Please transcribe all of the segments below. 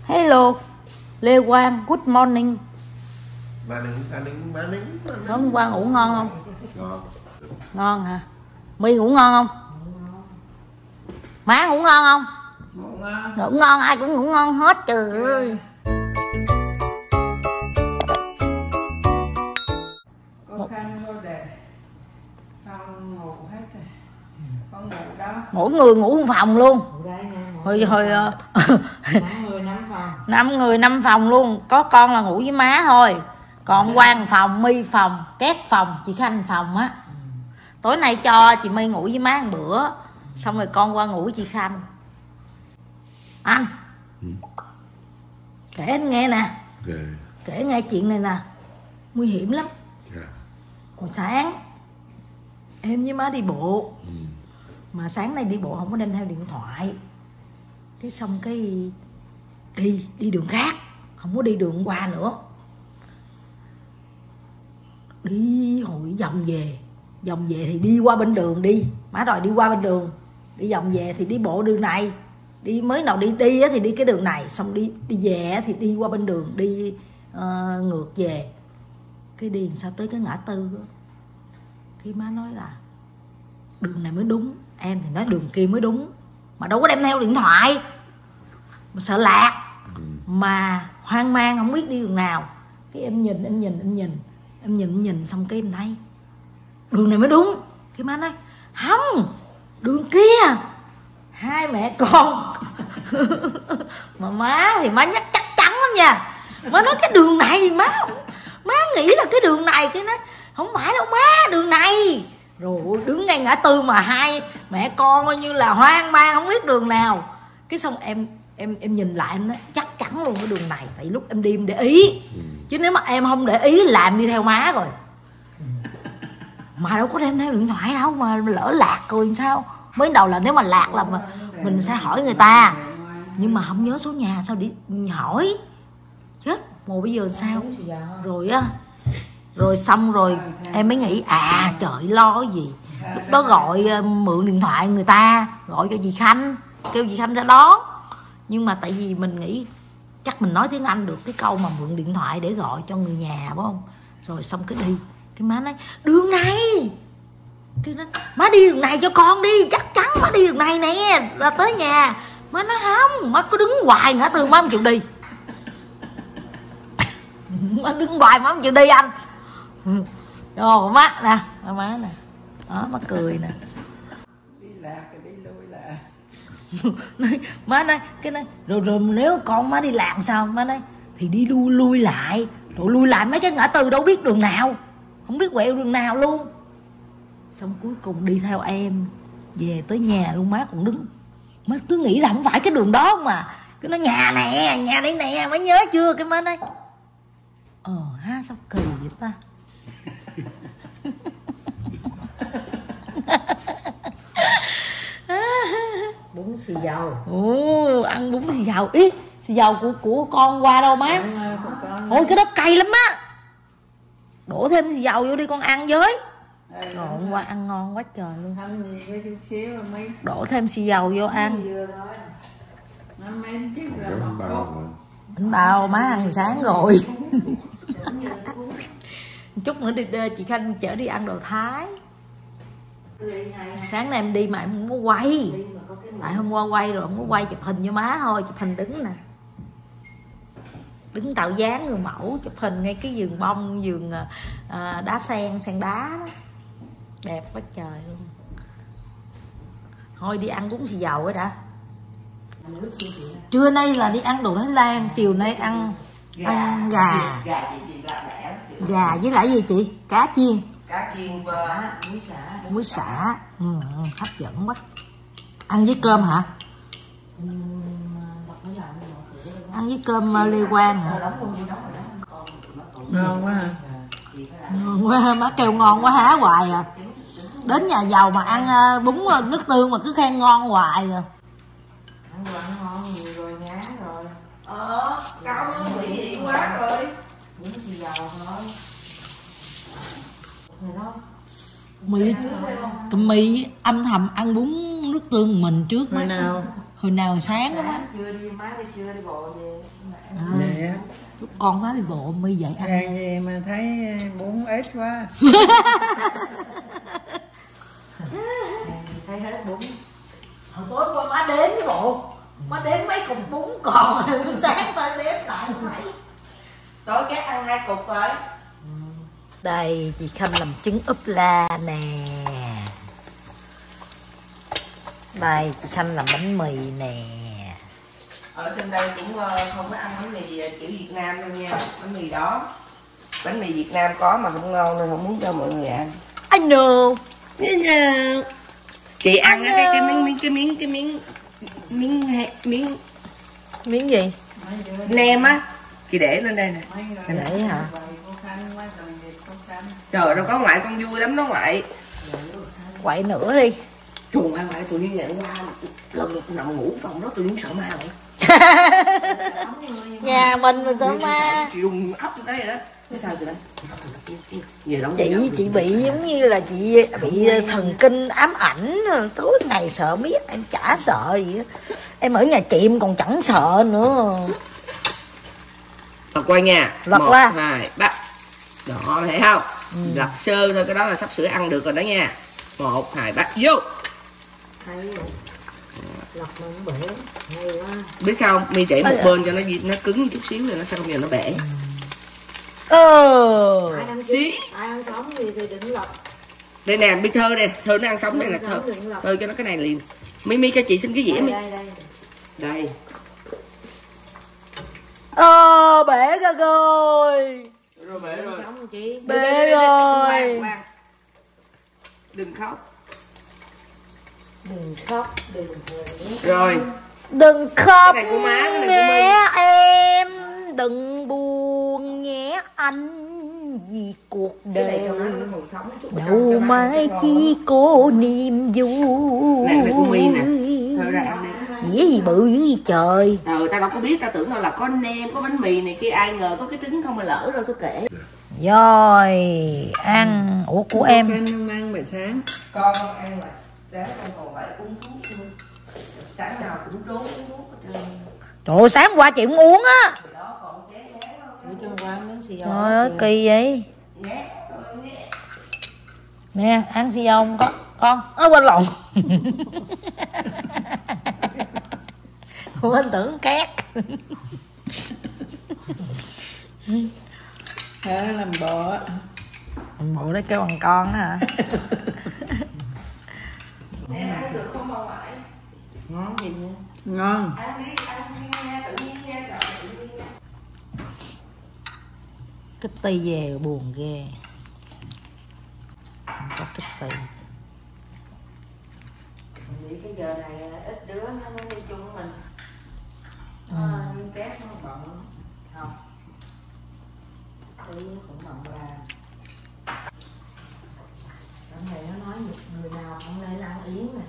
Hello, Lê Quang, good morning. Morning. Hôm qua ngủ ngon không? Ngon. Ngon hả? My ngủ ngon không? Má ngủ ngon không? Ngủ ngon, ai cũng ngủ ngon hết trời ơi. Cô Khanh vô để phòng ngủ hết rồi. Con ngủ đó. Mỗi người ngủ một phòng luôn. Hồi 5 người 5 phòng luôn. Có con là ngủ với má thôi. Còn Quang phòng, My phòng, Két phòng, chị Khanh phòng á. Tối nay cho chị My ngủ với má một bữa, xong rồi con qua ngủ với chị Khanh. Anh kể anh nghe nè. Kể nghe chuyện này nè, nguy hiểm lắm. Hồi sáng em với má đi bộ, mà sáng nay đi bộ không có đem theo điện thoại. Cái xong cái đi đường khác, không có đi đường qua nữa. Đi hồi vòng về thì đi qua bên đường đi. Má đòi đi qua bên đường, đi vòng về thì đi bộ đường này. Đi mới đầu đi thì đi cái đường này, xong đi về thì đi qua bên đường, đi ngược về. Cái đi sao tới cái ngã tư đó. Cái má nói là đường này mới đúng, em thì nói đường kia mới đúng, mà đâu có đem theo điện thoại, mà sợ lạc, mà hoang mang không biết đi đường nào. Cái em nhìn xong cái em thấy đường này mới đúng. Cái má nói không, đường kia. Hai mẹ con mà má thì má nhắc chắc chắn lắm nha. Má nói cái đường này, má nghĩ là cái đường này. Cái nói không phải đâu má, đường này. Rồi đứng ngay ngã tư mà hai mẹ con coi như là hoang mang không biết đường nào. Cái xong em nhìn lại em nói chắc chắn luôn cái đường này. Tại lúc em đi em để ý, chứ nếu mà em không để ý là em đi theo má rồi. Mà đâu có đem theo điện thoại đâu, mà lỡ lạc rồi sao. Mới đầu là nếu mà lạc là mình sẽ hỏi người ta, nhưng mà không nhớ số nhà sao đi hỏi. Chết mồ bây giờ sao. Rồi á, rồi xong rồi em mới nghĩ trời lo cái gì. Lúc đó gọi mượn điện thoại người ta, gọi cho chị Khanh, kêu chị Khanh ra đón. Nhưng mà tại vì mình nghĩ chắc mình nói tiếng Anh được cái câu mà mượn điện thoại để gọi cho người nhà, phải không. Rồi xong cái đi, cái má nói đường này. Cái nói má đi đường này cho con đi, chắc chắn má đi đường này nè là tới nhà. Má nói không, má cứ đứng hoài ngã tư má không chịu đi. Má đứng hoài má không chịu đi anh. Rồi má nè, má nè, đó má cười nè. Đi lạc rồi đi lui lại. Má nói cái này rồi nếu con má đi lạc sao. Má nói thì đi lui lại, rồi lui lại mấy cái ngã tư đâu biết đường nào, không biết quẹo đường nào luôn. Xong cuối cùng đi theo em về tới nhà luôn. Má còn đứng, má cứ nghĩ là không phải cái đường đó mà. Cái nó nhà nè, nhà đây nè, má nhớ chưa. Cái má nói ha sao kỳ vậy ta. Bún xì dầu. Ăn bún xì dầu. Ý xì dầu của con qua đâu má. Ôi cái đó cay lắm á. Đổ thêm xì dầu vô đi con ăn với. Rồi hôm qua ăn ngon quá trời luôn. Đổ thêm xì dầu vô ăn. Bánh bao má ăn sáng rồi. Chút nữa đi chị Khanh chở đi ăn đồ Thái. Sáng nay em đi mà em không có quay. Tại hôm qua quay rồi không có quay chụp hình cho má thôi. Chụp hình đứng nè, đứng tạo dáng người mẫu, chụp hình ngay cái vườn bông, vườn đá sen đá đó. Đẹp quá trời luôn. Thôi đi ăn bún xì dầu ấy đã. Trưa nay là đi ăn đồ Thái Lan, chiều nay ăn gà. Gà với lại gì chị? Cá chiên và muối xả. Hấp dẫn quá. Ăn với cơm hả? Ăn với cơm Lê Quang hả? Ngon quá hả? Ngon quá, má kêu ngon quá há hoài à. Đến nhà giàu mà ăn bún nước tương mà cứ khen ngon hoài à. Ăn ngon nhiều rồi nhá rồi. Cao nó bị hiện quá rồi. Bún xì dầu thôi. Mì âm thầm ăn bún nước tương mình trước. Hồi nào? Hồi nào sáng đó má. Chưa đi, má đi chưa đi bộ về. Nè, Lúc con má đi bộ My dậy ăn. ăn gì mà thấy bún ít quá. Thấy hết bún. Hồi tối qua má đếm với bộ. Má đếm mấy cục bún còn, sáng má đếm lại mấy. Tối chắc ăn 2 cục rồi. Đây chị Khanh làm trứng ốp la nè. Đây chị Khanh làm bánh mì nè. Ở trên đây cũng không có ăn bánh mì kiểu Việt Nam đâu nha. Bánh mì đó, bánh mì Việt Nam có mà không ngon nên không muốn cho mọi người ăn. I know. Chị ăn cái miếng Miếng gì? nem á, chị để lên đây nè. Để hả? Trời, đâu có ngoại, con vui lắm đó ngoại. Quậy nữa đi. Chuồng ăn lại tụi nhiên ngày hôm qua lần nằm ngủ phòng đó tụi nhiên sợ ma rồi. Nhà mình mà sợ ma. Chị rung ốc cái vậy đó. Cái sao tụi nó? Chị bị giống như là chị bị thần kinh ám ảnh, tối ngày sợ biết, em chả sợ gì á. Em ở nhà chị em còn chẳng sợ nữa. Lật qua nha. Lật 1, qua. 2, 3. Đó, thấy không? Lật sơ thôi, cái đó là sắp sửa ăn được rồi đó nha. 1, 2, 3, vô. Lật mà nó bể, hay quá. Biết sao không? Mi để một bên cho nó cứng chút xíu rồi nó sao không giờ nó bể. Xí. Ai ăn sống thì đừng lật. Đây nè, Mi thơ đây, thơ nó ăn sống đây là thơ. Thơ cho nó cái này liền. Mi cho chị xin cái dĩa Mi. Đây. Bể ra rồi. Rồi bể rồi. Bể rồi. Đừng khóc. Đừng khóc, đừng Rồi. đừng khóc Cái này của má, cái này của nhé em, đừng buồn nhé anh, vì cuộc đời đâu mãi chỉ có niềm vui. Này của Mi nè. Thôi ra ăn đi. Dĩa gì bự dữ gì trời. Tao đâu có biết, tao tưởng đâu là có nem, có bánh mì này kia, ai ngờ có cái trứng không mà lỡ rồi tôi kể. Rồi ăn. Ủa của em Không ăn buổi sáng. Con ăn mà sáng con còn phải uống thuốc luôn. Sáng nào cũng trốn uống thuốc hết trơn. trời ơi, sáng qua chị cũng uống á. Đó còn chén Trời ơi kỳ vậy. Nè ăn xì dầu không con? Quên lộn. Quên tưởng két. Làm bộ á. Bộ đấy kêu bằng con á hả? Ăn được không bà ngoại? Ngon gì nha. Ngon. Ăn đi nha, tự nhiên nha, trời, tự nhiên nha. Cái ti về buồn ghê. Không có cái ti. Vì cái giờ này ít đứa nó đi chung với mình. Nhưng két nó bận. Không. Tí cũng bận ra. Cái này nó nói người nào không nên ăn yến nè.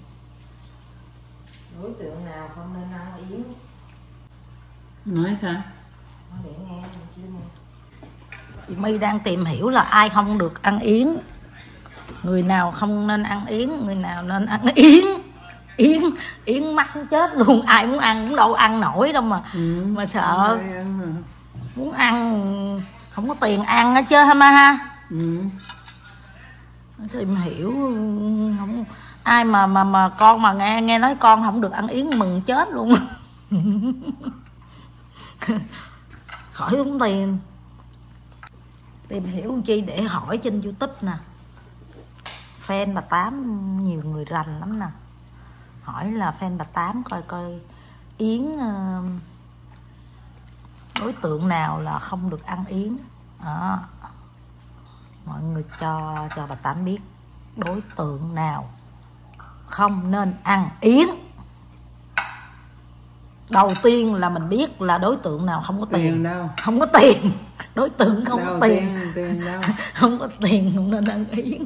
Đối tượng nào không nên ăn yến. Nói sao? Nói để nghe chứ nghe. Chị My đang tìm hiểu là ai không được ăn yến. Người nào không nên ăn yến, người nào nên ăn yến. Yến mắc chết luôn, ai muốn ăn cũng đâu ăn nổi đâu mà sợ. Muốn ăn không có tiền ăn hết chứ ha ma ha. Tìm hiểu không ai mà con mà nghe nói con không được ăn yến mừng chết luôn. Khỏi tốn tiền. Tìm hiểu chi để hỏi trên YouTube nè. Fan bà Tám nhiều người rành lắm nè. Hỏi là fan bà Tám coi yến đối tượng nào là không được ăn yến. Đó. Mọi người cho bà Tám biết đối tượng nào không nên ăn yến. Đầu tiên là mình biết là đối tượng nào không có tiền. Đâu? Không có tiền. Đối tượng không đâu, có tiền. Tiền đâu? Không có tiền không nên ăn yến.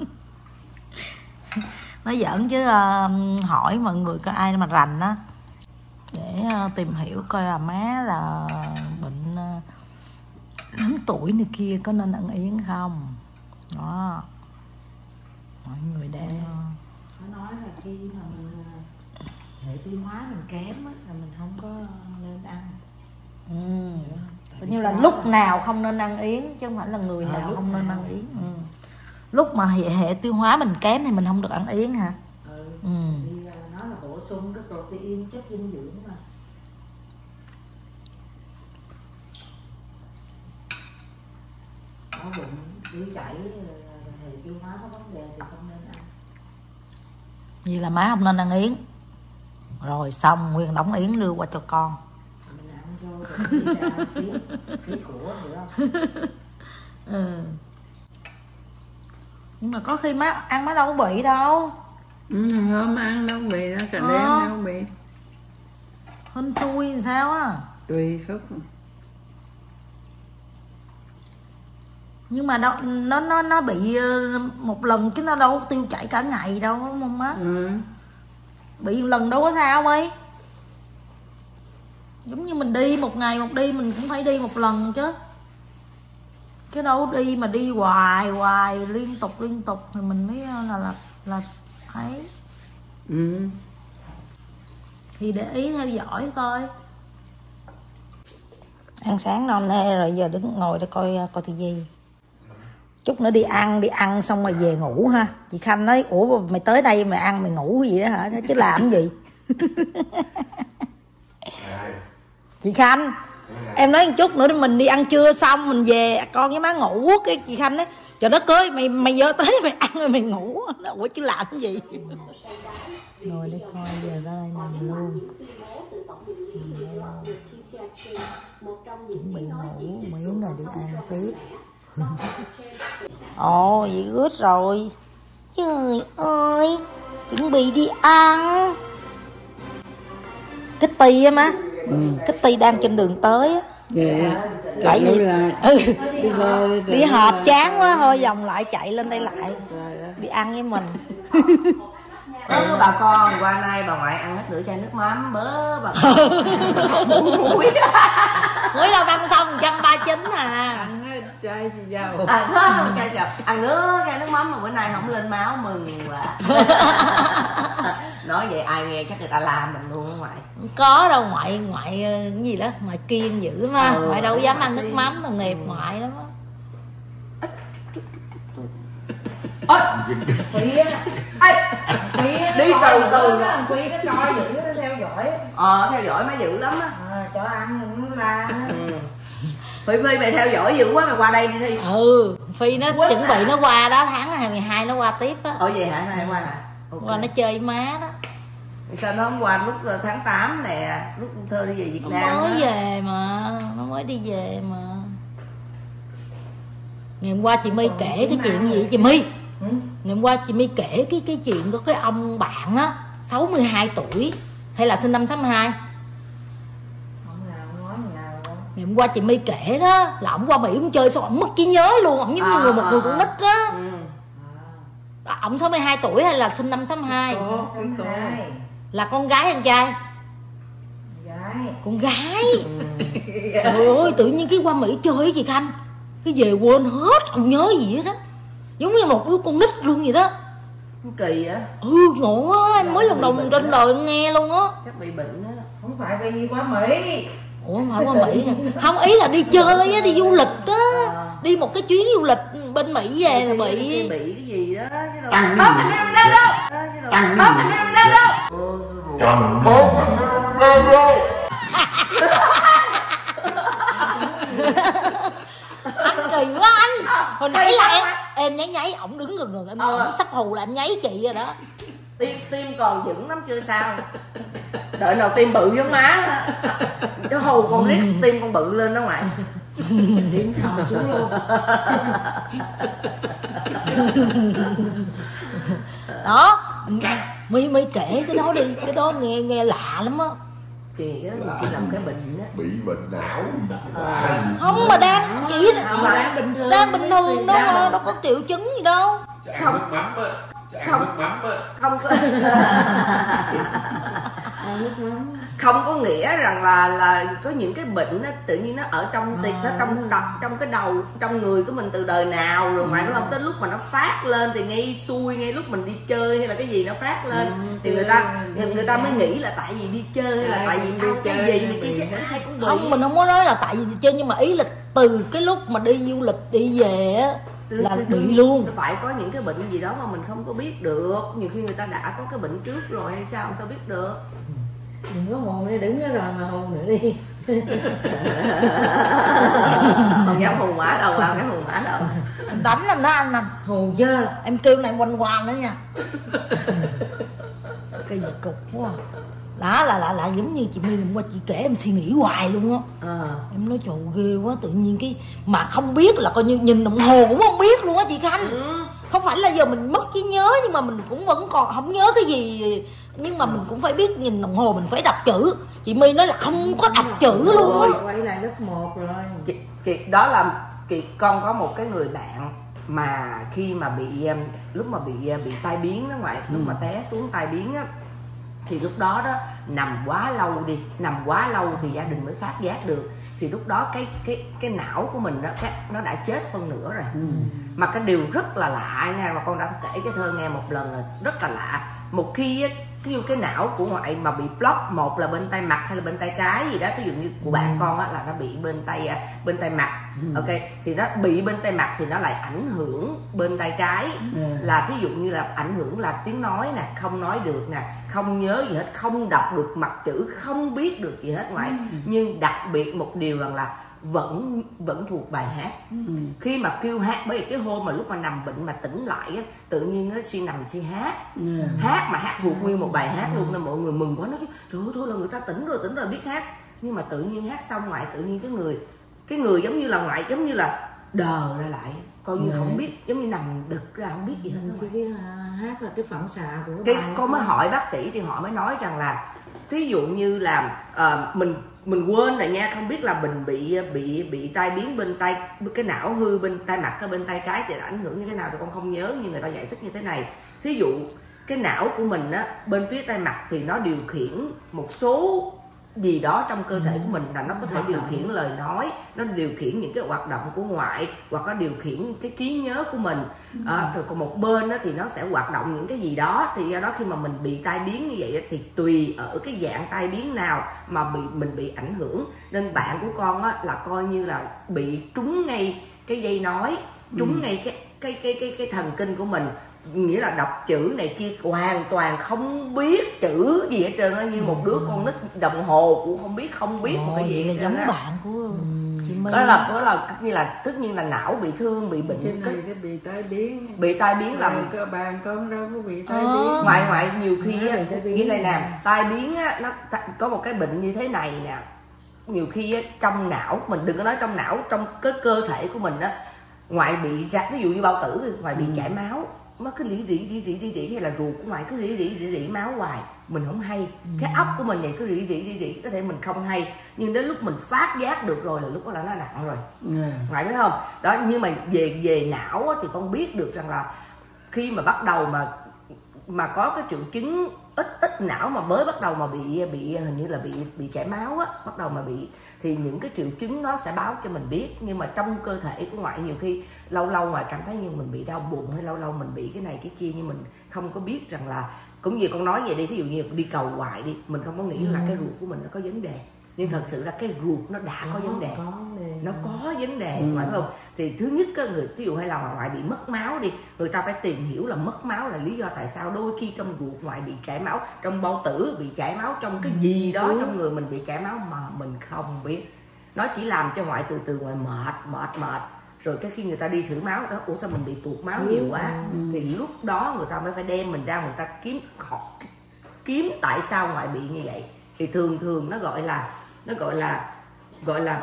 Nói giỡn chứ hỏi mọi người có ai mà rành á để tìm hiểu coi là má là bệnh lớn tuổi này kia có nên ăn yến không. Đó. Mọi người đang Nó nói là khi mà mình hệ tiêu hóa mình kém á là mình không có nên ăn. Coi như là lúc nào không nên ăn yến chứ không phải là người nào không nên ăn yến. Lúc mà hệ tiêu hóa mình kém thì mình không được ăn yến hả? Nó là bổ sung cái protein, chất dinh dưỡng mà. Nó bụng tiêu chảy, hệ tiêu hóa có vấn đề thì không nên ăn. Vậy là má không nên ăn yến. Rồi xong nguyên đống yến đưa qua cho con. Mình ăn vô rồi đi ra phí của hiểu không? Nhưng mà có khi má ăn má đâu có bị đâu. Hôm ăn đâu bị đó, cả đêm đâu bị. Hên xui làm sao á. Tùy khúc. Nhưng mà đâu, nó bị một lần chứ nó đâu có tiêu chảy cả ngày đâu đúng không má? Bị một lần đâu có sao mấy. Giống như mình đi một ngày một đi mình cũng phải đi một lần chứ. Cái đâu đi mà đi hoài liên tục thì mình mới là thấy. Thì để ý theo dõi coi. Ăn sáng non nê rồi giờ đứng ngồi để coi tivi. Chút nữa đi ăn xong rồi về ngủ ha. Chị Khanh nói ủa mày tới đây mày ăn mày ngủ gì đó hả? Chứ làm gì? Chị Khanh, em nói một chút nữa mình đi ăn trưa xong mình về con với má ngủ. Cái chị Khanh nói trời đất ơi mày giờ tới đây mày ăn rồi mày ngủ. Ủa chứ làm cái gì? Ngồi đây coi giờ ra đây nằm luôn. Chuẩn bị ngủ miếng rồi đi ăn tiếp. Ồ vậy ướt rồi. Trời ơi chuẩn bị đi ăn. Cái Ti á má. Cái Ti đang trên đường tới á. Tại vì đi họp chán quá thôi vòng lại chạy lên đây lại đi ăn với mình. Bà con qua nay bà ngoại ăn hết nửa chai nước mắm bớ bà con. Mới đâu ăn xong 139 à. Ăn hết chai dầu. Chai dầu. Ăn nữa chai nước mắm mà bữa nay không lên máu mừng quá. Nói vậy ai nghe chắc người ta làm mình luôn á ngoại. Không có đâu ngoại cái gì đó ngoại kiêng dữ mà. Ngoại đâu dám ăn nước mắm tội nghiệp ngoại lắm á. Phi á. Đi từ từ Phi nó coi dữ nó theo dõi. Theo dõi má dữ lắm á. Cho ăn nó ra. Phi mày theo dõi dữ quá mày qua đây đi Thi. Phi nó chuẩn bị nó qua đó tháng 22 nó qua tiếp á. Vậy hả? Nó qua hả? Qua nó chơi với má đó. Sao nó không qua lúc tháng 8 nè, lúc Thơ đi về Việt Nam nó mới về mà, nó mới đi về mà. Ngày hôm qua chị My kể cái chuyện gì chị My? Ngày hôm qua chị My kể cái chuyện có cái ông bạn á 62 tuổi hay là sinh năm 62. Ngày hôm qua chị My kể đó là ổng qua Mỹ ổng chơi xong ổng mất trí nhớ luôn, ổng giống như một người con nít á. Ổng 62 tuổi hay là sinh năm 62? Là con gái con trai? Con gái. Trời ơi tự nhiên cái qua Mỹ chơi cái gì Khanh, cái về quên hết không nhớ gì hết á, giống như một đứa con nít luôn vậy đó. Kỳ á. Ngộ á, em mới lần đầu trên đời nghe luôn á. Chắc bị bệnh á. Không phải vì qua Mỹ. Ủa không phải qua Mỹ hả? Không, ý là đi chơi á, đi du lịch á. Đi một cái chuyến du lịch bên Mỹ về là bị cái gì đó chứ đâu. Căng anh kỳ quá anh. Hồi nãy là em nháy ổng đứng gần em ổng sắp hù là em nháy chị rồi đó. Tim còn vững lắm chưa sao. Đợi nào tim bự giống má đó. Chứ hù con riết tim con bự lên đó ngoại. Tim thầm xuống luôn. Đó My kể cái đó đi, cái đó nghe lạ lắm á. Thì cái đó chỉ làm cái bệnh á. Bị bệnh não. Không mà đang chỉ đang bình thường đâu mà đâu có triệu chứng gì đâu. Không nước mắm á. Không có. nước mắm. Không có nghĩa rằng là có những cái bệnh nó tự nhiên nó ở trong tiệt, nó trong cái đầu, trong người của mình từ đời nào rồi mà đúng không? Tới lúc mà nó phát lên thì ngay xui, ngay lúc mình đi chơi hay là cái gì nó phát lên thì người ta mới nghĩ là tại vì đi chơi hay là tại vì ăn cái gì này kia, chứ ai cũng bị. Không, mình không có nói là tại vì đi chơi, nhưng mà ý là từ cái lúc mà đi du lịch đi về á là bị luôn. Phải có những cái bệnh gì đó mà mình không có biết được, nhiều khi người ta đã có cái bệnh trước rồi hay sao biết được. Đừng có hồn đi, đứng đó rồi mà hồn nữa đi. Không dám hồn mã đâu, không dám hồn mã đâu. Em đánh anh đó anh nè. Hồn chưa? Em kêu này quanh quanh nữa nha. Cái gì cục quá. Đó là giống như chị My hôm qua chị kể em suy nghĩ hoài luôn á. Em nói trời ghê quá, tự nhiên cái mà không biết là coi như nhìn đồng hồ cũng không biết luôn á chị Khanh. Không phải là giờ mình mất trí nhớ, nhưng mà mình cũng vẫn còn không nhớ cái gì, nhưng mà mình cũng phải biết nhìn đồng hồ, mình phải đọc chữ. Chị My nói là không có đọc chữ luôn á. Quay lại lớp 1 rồi. Chị đó là con có một cái người bạn mà khi mà lúc mà bị tai biến đó ngoại, lúc mà té xuống tai biến á, thì lúc đó nằm quá lâu thì gia đình mới phát giác được. Thì lúc đó cái não của mình đó nó đã chết phân nửa rồi. Mà cái điều rất là lạ nha, mà con đã kể cái thơ nghe một lần rồi, rất là lạ. Một khi cái não của ngoại mà bị block, một là bên tay mặt hay là bên tay trái gì đó, ví dụ như của bạn con á là nó bị bên tay mặt, ok, thì nó bị bên tay mặt thì nó lại ảnh hưởng bên tay trái, là thí dụ như là ảnh hưởng là tiếng nói nè, không nói được nè, không nhớ gì hết, không đọc được mặt chữ, không biết được gì hết ngoại. Nhưng đặc biệt một điều rằng là vẫn thuộc bài hát. Khi mà kêu hát, bởi vì cái hôm mà lúc mà nằm bệnh mà tỉnh lại á, tự nhiên nó suy nằm suy hát, hát mà hát thuộc nguyên một bài hát luôn, nên mọi người mừng quá, nói trời ơi thôi là người ta tỉnh rồi biết hát. Nhưng mà tự nhiên hát xong ngoại, tự nhiên cái người giống như là ngoại giống như là đờ ra lại, coi như không biết, giống như nằm đực ra không biết gì hết. Cái hát là cái phản xạ của cái con mới hỏi bác sĩ thì họ mới nói rằng là ví dụ như là mình quên rồi nha, không biết là mình bị tai biến bên tay, cái não hư bên tay mặt hay bên tay trái thì ảnh hưởng như thế nào thì con không nhớ, nhưng người ta giải thích như thế này. Thí dụ cái não của mình á, bên phía tay mặt thì nó điều khiển một số gì đó trong cơ thể của mình, là nó có thể điều khiển lời nói, nó điều khiển những cái hoạt động của ngoại, hoặc nó điều khiển cái trí nhớ của mình. Rồi còn một bên đó thì nó sẽ hoạt động những cái gì đó. Thì do đó khi mà mình bị tai biến như vậy thì tùy ở cái dạng tai biến nào mà mình bị ảnh hưởng. Nên bạn của con á, là coi như là bị trúng ngay cái dây nói, trúng ngay cái thần kinh của mình, nghĩa là đọc chữ này kia hoàn toàn không biết chữ gì hết trơn á, như một đứa con nít đồng hồ cũng không biết một cái gì. Là giống bạn của chị My. Đó là như là tất nhiên là não bị thương, bị bệnh. Cái này cái bị tai biến làm cơ bàn con đâu có bị tai biến. Ngoại nhiều khi như này nè, tai biến á, nó có một cái bệnh như thế này nè, nhiều khi á, trong não mình, đừng có nói trong não, trong cái cơ thể của mình á, ngoại bị ra, ví dụ như bao tử, ngoại bị chảy máu, nó cứ rỉ hay là ruột của ngoại cứ rỉ máu hoài, mình không hay. Cái óc của mình này cứ rỉ, có thể mình không hay, nhưng đến lúc mình phát giác được rồi là lúc đó là nó nặng rồi. Ngoại biết không? Đó, nhưng mà về não á, thì con biết được rằng là khi mà bắt đầu mà có cái triệu chứng ít não mà mới bắt đầu mà bị hình như là bị chảy máu á, bắt đầu mà bị, thì những cái triệu chứng nó sẽ báo cho mình biết. Nhưng mà trong cơ thể của ngoại nhiều khi lâu ngoại cảm thấy như mình bị đau bụng, hay lâu mình bị cái này cái kia, nhưng mình không có biết rằng là, cũng như con nói vậy đi, thí dụ như đi cầu hoài đi, mình không có nghĩ là cái ruột của mình nó có vấn đề, nhưng thật sự là cái ruột nó đã có vấn đề, nó có vấn đề, phải không? Thì thứ nhất á, ví dụ hay là ngoại bị mất máu đi, người ta phải tìm hiểu là mất máu là lý do tại sao. Đôi khi trong ruột ngoại bị chảy máu, trong bao tử bị chảy máu, trong cái gì đó trong người mình bị chảy máu mà mình không biết. Nó chỉ làm cho ngoại từ ngoại mệt. Rồi cái khi người ta đi thử máu đó, ủa sao mình bị tụt máu nhiều quá, thì lúc đó người ta mới phải đem mình ra, người ta kiếm tại sao ngoại bị như vậy. Thì thường nó gọi là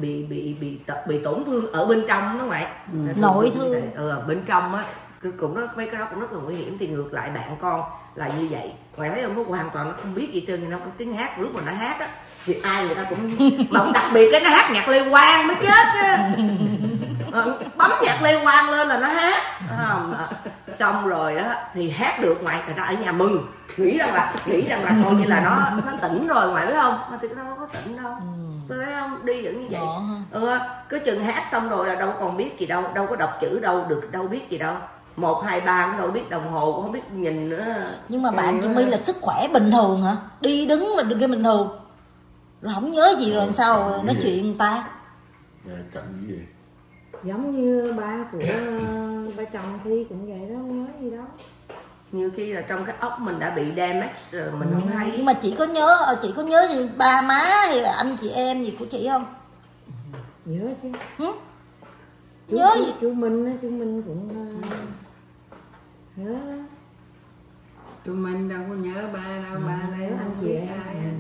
bị tổn thương ở bên trong đó ngoại, nội thương. Bên trong á, cũng mấy cái đó cũng rất là nguy hiểm. Thì ngược lại bạn con là như vậy, ngoại thấy không, nó hoàn toàn nó không biết gì trơn, nó có tiếng hát, lúc mà nó hát á thì ai người ta cũng mà đặc biệt cái nó hát nhạc Lê Quang mới chết á. Bấm nhạc Lê Quang lên là nó hát. Xong rồi đó thì hát được, ngoại tại ra ở nhà mừng, nghĩ rằng là coi như là nó tỉnh rồi, ngoại biết không, mà thì nó đâu có tỉnh đâu. Tôi thấy không, đi vẫn như vậy. Cứ chừng hát xong rồi là đâu còn biết gì đâu, đâu có đọc chữ đâu, đâu biết gì đâu, 1, 2, 3 cũng đâu biết, đồng hồ cũng không biết nhìn nữa. Nhưng mà bạn chị My là sức khỏe bình thường hả? Đi đứng là được cái bình thường, rồi không nhớ gì rồi sao nói chuyện người ta? Chậm gì vậy? Giống như ba của ba chồng Thi cũng vậy đó, không nhớ gì đó. Nhiều khi là trong cái óc mình đã bị damage rồi mình không hay. Nhưng mà chị có nhớ gì ba má hay là anh chị em gì của chị không? Nhớ chứ. Nhớ gì? Chú Minh cũng nhớ đó. Tụi mình đâu có nhớ ba đâu, ba lấy Anh chị em.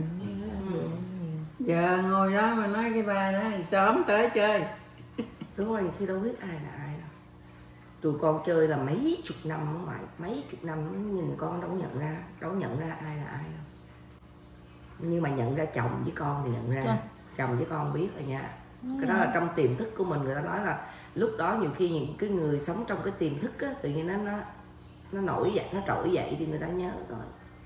Giờ ngồi đó mà nói cái ba đó sớm tới chơi. Đúng rồi, khi đâu biết ai là ai đâu. Tụi con chơi là mấy chục năm ở ngoài, mấy chục năm nhìn con đâu nhận ra ai là ai đâu. Nhưng mà nhận ra chồng với con thì nhận ra. Chồng với con biết rồi nha. Cái đó là trong tiềm thức của mình, người ta nói là lúc đó nhiều khi những cái người sống trong cái tiềm thức á, tự nhiên nó nổi dậy, nó trỗi dậy thì người ta nhớ rồi.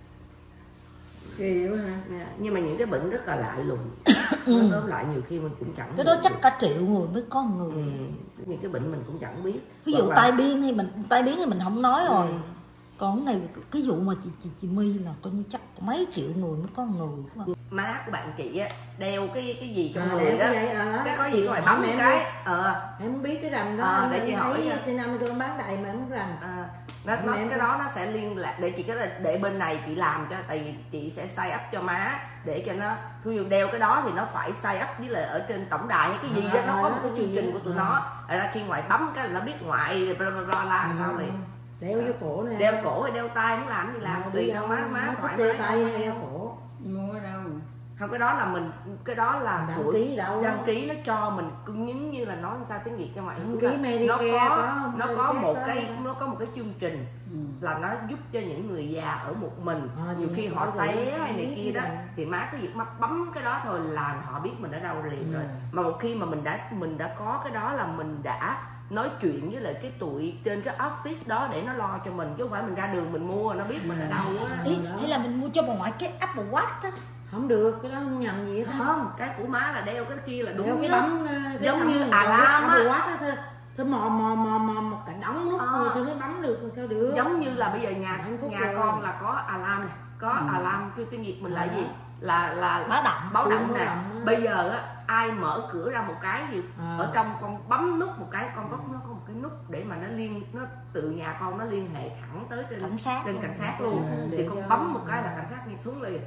Kỳ quá ha. Nhưng mà những cái bệnh rất là lạ lùng. Nó tóm lại nhiều khi mình cũng chẳng cái đó chắc cả triệu người mới có người. Những cái bệnh mình cũng chẳng biết. Ví dụ tai biến thì mình không nói rồi. Còn cái này cái vụ mà chị My là coi như chắc mấy triệu người mới có người. Má của bạn chị á đeo cái gì trong người đeo đó, cái có gì ngoài bấm cái em không biết cái rành đó. Để chị hỏi trên Amazon bán đầy mà em không rành. Cái đó nó sẽ liên lạc để chị, cái để bên này chị làm cho, tại vì chị sẽ sign up cho má để cho nó, ví dụ đeo cái đó thì nó phải sign up với lại ở trên tổng đài hay cái gì đó, nó có một cái chương trình của tụi nó. Ra khi ngoài bấm cái là nó biết ngoại bla bla làm sao vậy. Đeo vô cổ này, đeo cổ hay đeo tay, muốn làm gì làm, tùy đâu má thoải đeo mái. tay hay đeo cổ. Mua ở đâu? Không, cái đó là mình, cái đó là đăng ký đâu, đăng ký nó cho mình giống như là nói sao tiếng Việt cho mày, đăng ký Medicare nó có một cái chương trình là nó giúp cho những người già ở một mình, nhiều khi họ té hay này kia đó, thì má cái việc mắt bấm cái đó thôi là họ biết mình ở đâu liền rồi. Mà một khi mà mình đã có cái đó là mình đã nói chuyện với lại cái tụi trên cái office đó để nó lo cho mình, chứ không phải mình ra đường mình mua nó biết mình ở đâu á. Hay là mình mua cho bà ngoại cái Apple Watch á? Không được, cái đó không nhầm gì hết. Không, cái của má là đeo cái kia là đúng, đeo cái bấm giống như alarm á. Thôi mò một cả đống nút rồi thôi mới bấm được, làm sao được. Giống như là bây giờ nhà con là có alarm này, có alarm kêu tiếng Việt mình là gì, là báo động nè. Bây giờ á ai mở cửa ra một cái gì ở trong, con bấm nút một cái, nó có một cái nút để mà nó từ nhà con nó liên hệ thẳng tới trên cảnh sát luôn. Thì con bấm một cái là cảnh sát đi xuống liền.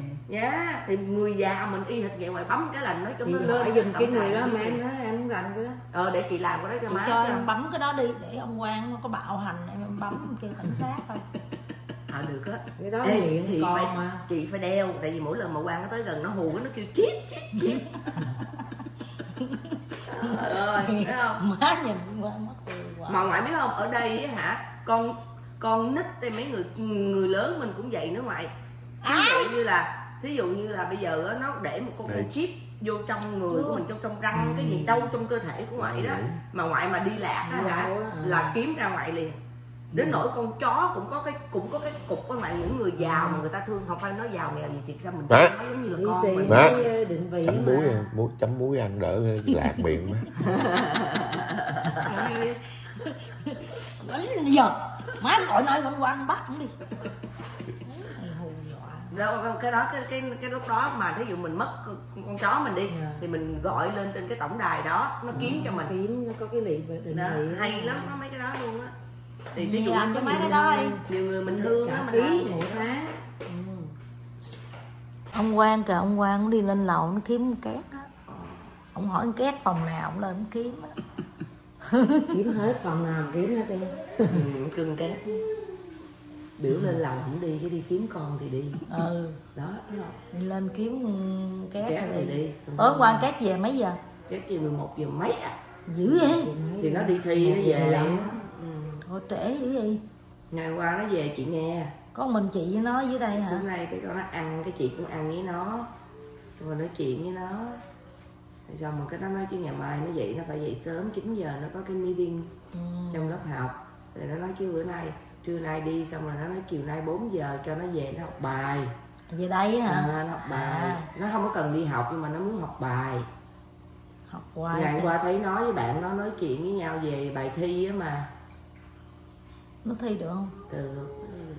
Thì người già mình y hệt vậy, ngoài bấm cái là nói cho nó lên. Dùng cái người đó mà em nói em rành cái đó. Để chị làm cái đó cho má. Cho em bấm cái đó đi để ông Quang nó có bạo hành em bấm kêu cảnh sát thôi. Được á. Cái đó thì chị phải đeo, tại vì mỗi lần mà Quang nó tới gần nó hù nó kêu chít. Rồi, thấy không? Má nhìn Quang mất cười quá. Mà ngoại biết không, ở đây á hả, con nít đây, mấy người lớn mình cũng vậy nữa ngoại. Thí dụ như là bây giờ nó để một con chip vô trong người của mình, trong răng cái gì đâu trong cơ thể của ngoại đó, mà ngoại mà đi lạc á là kiếm ra ngoại liền. Đến nỗi con chó cũng có cái cục của ngoại, những người giàu mà người ta thương, không phải nói giàu nghèo gì, thiệt ra mình nói giống như là con mình. Định vị chấm muối ăn đỡ lạc miệng má. Giờ má gọi nói con Quang bắt cũng đi. Cái đó cái lúc đó mà thí dụ mình mất con chó mình đi thì mình gọi lên trên cái tổng đài đó, nó kiếm cho mình, nó có cái định vị hay lắm đó, mấy cái đó luôn á. Thì ví dụ làm cho mấy cái đó đi, nhiều người mình thương á, mình phí mỗi tháng. Ông Quang kìa, ông Quang cũng đi lên lầu nó kiếm két á. Ông hỏi két phòng nào cũng lên ông kiếm á. Kiếm hết phòng nào kiếm hết đi. Cưng két. Biểu lên lầu không đi, chứ đi kiếm con thì đi. Đó. Đi lên kiếm két thì đi. Tối qua két về mấy giờ? Két về 11 giờ mấy à. Dữ vậy? Thì nó đi thi nó về. Thôi trễ dữ vậy? Ngày qua nó về chị nghe. Có mình chị với nó dưới đây hả? Hôm nay cái con nó ăn, cái chị cũng ăn với nó, rồi nói chuyện với nó. Xong rồi cái nó nói chứ ngày mai nó dậy, nó phải dậy sớm 9 giờ nó có cái meeting trong lớp học. Rồi nó nói chứ bữa nay trưa nay đi xong rồi nó nói chiều nay 4 giờ cho nó về nó học bài. Về đây hả? Nó học bài. Nó không có cần đi học nhưng mà nó muốn học bài. Học hoài. Ngày qua thấy nói với bạn nó nói chuyện với nhau về bài thi á mà. Nó thi được không? Được.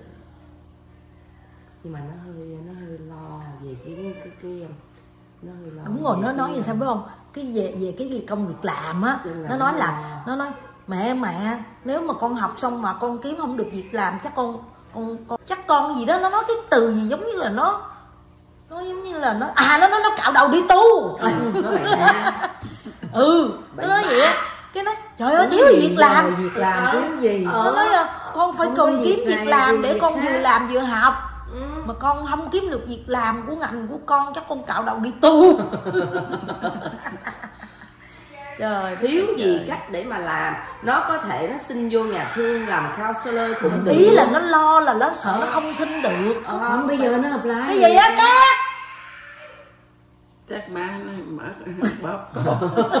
Nhưng mà nó hơi lo về cái nó hơi lo. Đúng rồi, nó nói gì sao biết không? Cái về cái công việc làm á, nó nói là nó nói mẹ nếu mà con học xong mà con kiếm không được việc làm chắc con chắc con gì đó, nó nói cái từ gì giống như là nó giống như là nó cạo đầu đi tu. Nó nói vậy á. Cái nói trời ơi thiếu việc làm. Việc làm thiếu gì? Nó nói con phải cần kiếm việc làm để con vừa làm vừa học. Mà con không kiếm được việc làm của ngành của con chắc con cạo đầu đi tu. Trời, thiếu gì cách để mà làm. Nó có thể nó xin vô nhà thương làm counselor cũng được. Ý là nó lo là nó sợ nó không xin được. Không, bây giờ nó apply. Cái gì á Cát? Chắc ba nó mở bóp cổ.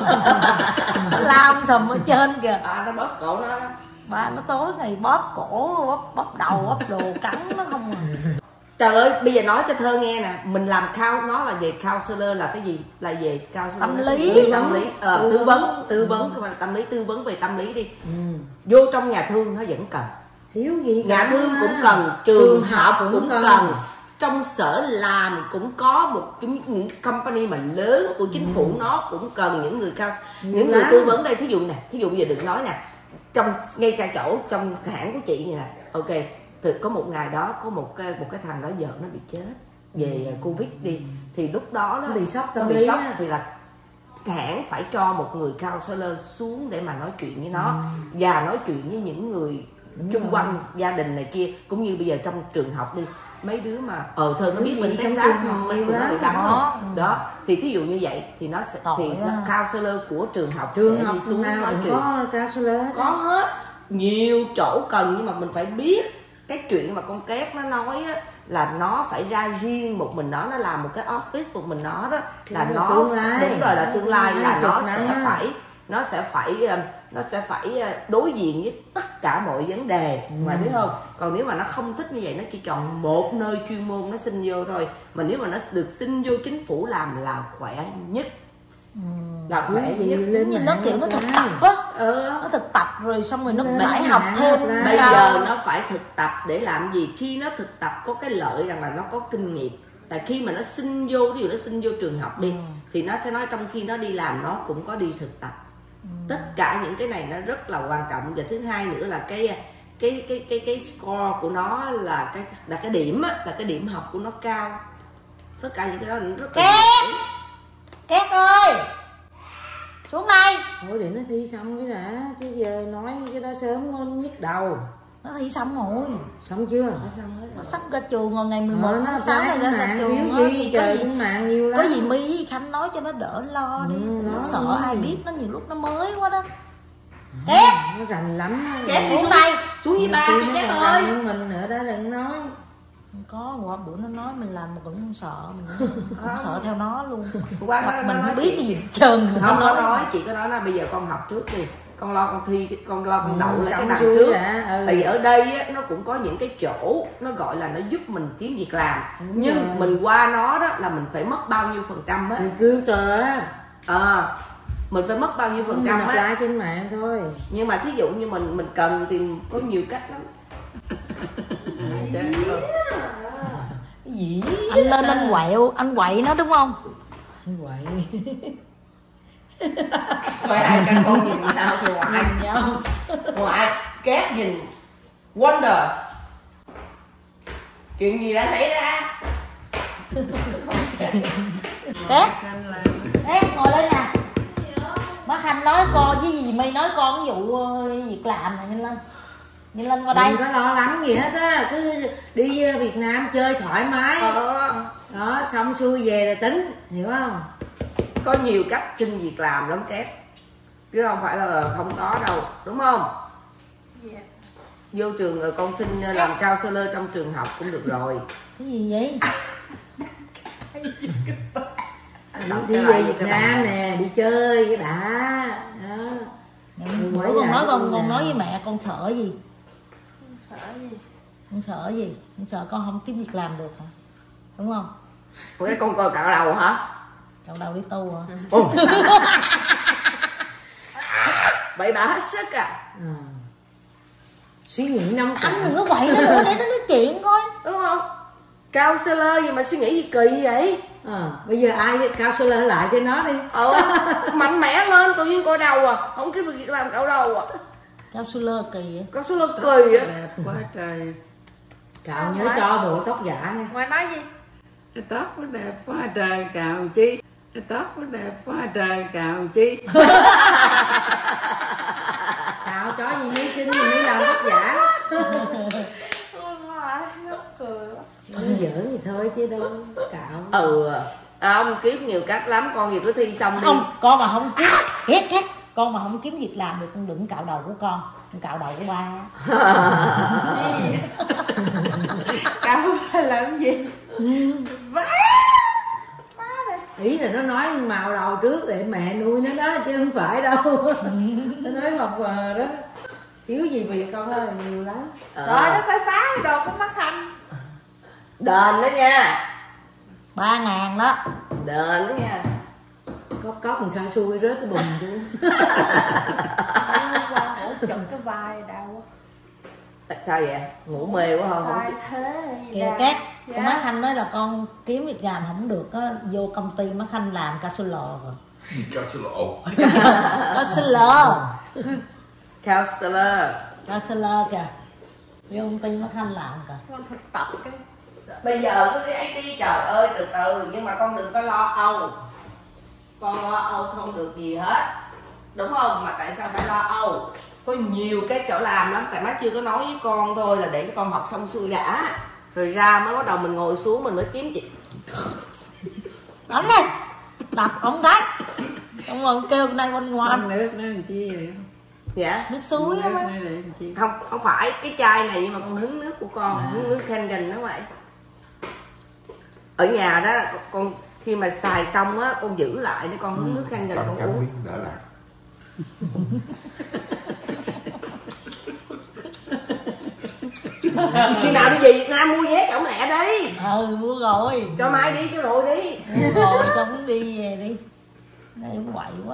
Nó làm sầm ở trên kìa. Nó bóp cổ nó. Ba nó tối ngày bóp cổ, bóp đầu, bóp đồ cắn nó không à. Trời ơi, bây giờ nói cho Thơ nghe nè, mình làm nó là về counselor là cái gì? Là về counselor tâm lý. Tâm lý, tư vấn, không phải là tâm lý, tư vấn về tâm lý đi. Vô trong nhà thương nó vẫn cần. Thiếu gì? Nhà thương cũng cần, trường học cũng cần. Trong sở làm cũng có một những company mà lớn của chính phủ nó cũng cần những người tư vấn đây. Thí dụ bây giờ đừng nói nè, ngay cả chỗ trong hãng của chị này nè, ok. Thì có một ngày đó có một cái thằng đó vợ nó bị chết về Covid đi, thì lúc đó nó bị sốc thì là hãng phải cho một người counselor xuống để mà nói chuyện với nó và nói chuyện với những người chung quanh gia đình này kia, cũng như bây giờ trong trường học đi, mấy đứa mà Thơ nó biết mình Texas mình cũng nó bị đánh không đó, thì thí dụ như vậy thì nó sẽ counselor của trường học đi xuống nói chuyện. Có counselor, có hết, nhiều chỗ cần, nhưng mà mình phải biết cái chuyện mà con Két nó nói á, là nó phải ra riêng một mình nó làm một cái office một mình nó đó, là nó đúng rồi, là tương lai là nó sẽ phải đối diện với tất cả mọi vấn đề mà biết không. Còn nếu mà nó không thích như vậy, nó chỉ chọn một nơi chuyên môn nó xin vô thôi, mà nếu mà nó được xin vô chính phủ làm là khỏe nhất. Là khỏe nhất. Nhìn nó kiểu nó thực tập á, nó thực tập rồi xong rồi nó phải học thêm. Bây giờ nó phải thực tập để làm gì? Khi nó thực tập có cái lợi rằng là nó có kinh nghiệm. Tại khi mà nó xin vô, ví dụ nó xin vô trường học đi, thì nó sẽ nói trong khi nó đi làm nó cũng có đi thực tập. Tất cả những cái này nó rất là quan trọng. Và thứ hai nữa là cái score của nó là cái điểm á, là cái điểm học của nó cao. Tất cả những cái đó nó rất là Két ơi, xuống đây. Thôi để nó thi xong cái đã, chứ giờ nói cái đó sớm nó nhức đầu. Nó thi xong rồi. Xong chưa? Nó xong hết rồi. Nó sắp ra trường rồi, ngày 11 tháng 6 này ra trường. Thiếu gì trời, mạng nhiều lắm. Có gì My với Khanh nói cho nó đỡ lo đi. Nó sợ ai biết, nó nhiều lúc nó mới quá đó. Két, nó rành lắm. Két xuống đây. Xuống với ba đi Két ơi. Mình nữa đó đừng nói. Có qua bữa nó nói mình làm mà cũng không sợ, mình cũng sợ theo nó luôn. Qua mình không biết cái gì trơn. Không có nói, chị có nói là bây giờ con học trước đi, con lo con thi, con lo con đậu lại cái bằng trước. Tại vì ở đây á, nó cũng có những cái chỗ nó gọi là nó giúp mình kiếm việc làm. Nhưng mình qua nó đó là mình phải mất bao nhiêu % á. Mình phải mất bao nhiêu % á. Trên mạng thôi. Nhưng mà thí dụ như mình cần thì có nhiều cách lắm. Cái gì? Anh lên anh quậy nó đúng không? Anh quậy. Coi hai căn con nhìn nhau thì ngoại Két nhìn Wonder, chuyện gì đã xảy ra? Két ngồi lên nè. Má Khanh nói con với gì My nói con ví dụ việc làm này, nhanh lên qua đây. Đừng có lo lắng gì hết á, cứ đi Việt Nam chơi thoải mái. Đó, xong xuôi về là tính, hiểu không? Có nhiều cách xin việc làm lắm Két, chứ không phải là không có đâu, đúng không? Vô trường rồi con xin làm counselor trong trường học cũng được rồi. Cái gì vậy? Đi về Việt Nam nè, đi chơi cái đã. Đó. Bữa con nói với mẹ con sợ gì? Sợ gì? Không sợ gì? Không sợ con không kiếm việc làm được hả? Đúng không? Ủa cái con coi cạo đầu hả? Cạo đầu đi tu hả? Bậy bạ hết sức à. Suy nghĩ nông cạn. Anh đừng có quậy nó nữa để nó nói chuyện coi. Đúng không? Counselor gì mà suy nghĩ gì kỳ vậy? Bây giờ ai counselor lại cho nó đi. Mạnh mẽ lên, tự nhiên coi đầu à, không kiếm được việc làm cạo đầu à. Counselor kỳ vậy? Counselor kỳ á. Đẹp quá trời. Cạo nhớ cho bộ tóc giả nha. Ngoài nói gì? Cái tóc nó đẹp quá trời cạo chi. Cái tóc nó đẹp quá trời cạo chi. Cạo chó gì mới xinh gì mới làm tóc giả. Không giỡn thì thôi chứ đâu cạo. Ông kiếm nhiều cách lắm, con gì cứ thi xong đi. Không, con mà không kiếm ghét con mà không kiếm việc làm được con đừng cạo đầu của con cạo đầu của ba. Cạo làm gì? Ý là nó nói màu đầu trước để mẹ nuôi nó đó chứ không phải đâu. Nó nói mập mờ đó. Thiếu gì việc con ơi, nhiều lắm. Trời ơi, nó phải phá cái đồ của mắt Khanh. Đền đó nha. 3.000 đó. Đền đó nha. Cóc mình sao xui rớt cái bùn chứ. Qua hỗ trợ cái vai đau. Sao vậy? Ngủ mê quá không? Vai thế. Kìa Cát, con má Khanh nói là con kiếm việc làm không được á, vô công ty má Khanh làm counselor rồi. Counselor kìa. Vô công ty má Khanh làm kìa. Con thực tập cái. Bây giờ có cái ấy đi, trời ơi, từ từ, nhưng mà con đừng có lo âu. Con lo âu không được gì hết, đúng không? Mà tại sao phải lo âu? Có nhiều cái chỗ làm lắm, tại má chưa có nói với con thôi, là để cho con học xong xuôi đã, rồi ra mới bắt đầu mình ngồi xuống mình mới kiếm chị. Đánh đi, đập ổng cái, xong rồi kêu nay quanh ngoan. Nước nó làm chi vậy? Dạ? Nước suối á má. Không phải cái chai này, nhưng mà con hứng nước của con, hứng nước Kangen đó vậy. Ở nhà đó con khi mà xài xong á con giữ lại để con hứng nước Kangen con uống. Đỡ lạc. Khi nào đi về Việt Nam mua vé cho ông lẹ đi. Mua rồi. Cho Mai đi chứ rồi đi. Mua rồi, cho muốn đi về đi. Đây cũng quậy quá.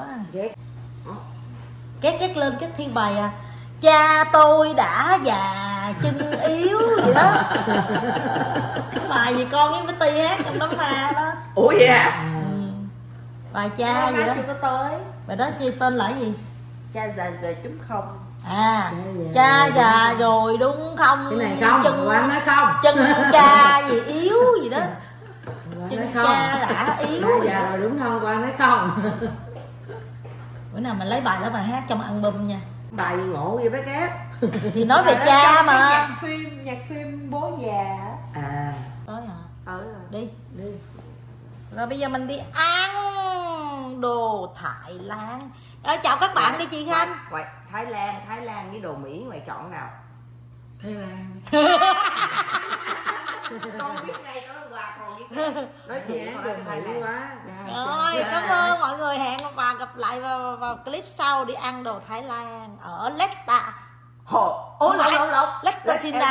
Két lên cái thi bài à. Cha tôi đã già chân yếu gì đó. Bài gì con với Betty hát trong đám ma đó. Ủa vậy à? Bài cha gì đó. Chưa có tới. Bài đó chi tên là gì? Cha già giờ chấm không. À, cha già rồi đúng không? Cái này không, chân, Quang nói không. Chân cha gì yếu gì đó. Chân Nói không. cha đã yếu. Cha già rồi đúng không? Quang nói không. Bữa nào mình lấy bài đó mà hát trong album nha. Bài gì ngộ vậy bé Cát? Thì nói về cha mà. Nhạc phim bố già. À. Tới hả? Rồi. Đi. Rồi bây giờ mình đi ăn đồ Thái Lan. Chào các bạn đi chị Khanh. Ngoài Thái Lan với đồ Mỹ mày chọn nào? Thái Lan. Con biết ngay đó qua con biết. Nói chuyện con nói Thái Lan quá. Rồi, cảm ơn mọi người, hẹn và gặp lại vào clip sau đi ăn đồ Thái Lan ở Letta. Letta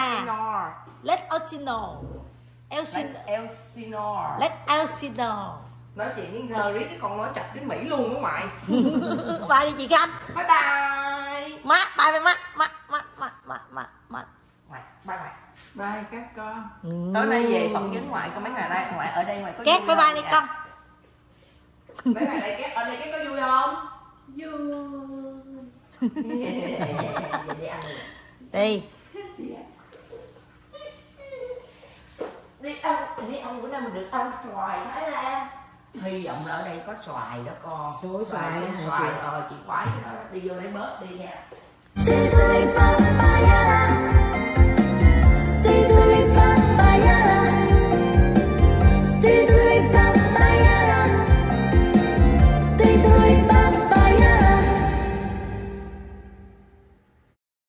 Elsinore. Nói chuyện với thơ riết cái con nói chặt đến Mỹ luôn đó ngoại. Bye đi chị Khanh. Bye bye. Má, bye má. Bye bye. Bye các con. Tối nay về phỏng vấn ngoại có mấy ngày đây, ngoại ở đây ngoại có Két vui bye bye đi con. Mấy ngày đây Két ở đây Két có vui không? Đi. Đi ăn bữa nay mình được ăn xoài Thái Lan. Hy vọng là ở đây có xoài đó con. Xôi xoài hả chị? Xoài chị khoái cái đó. Đi vô lấy bớt đi nha.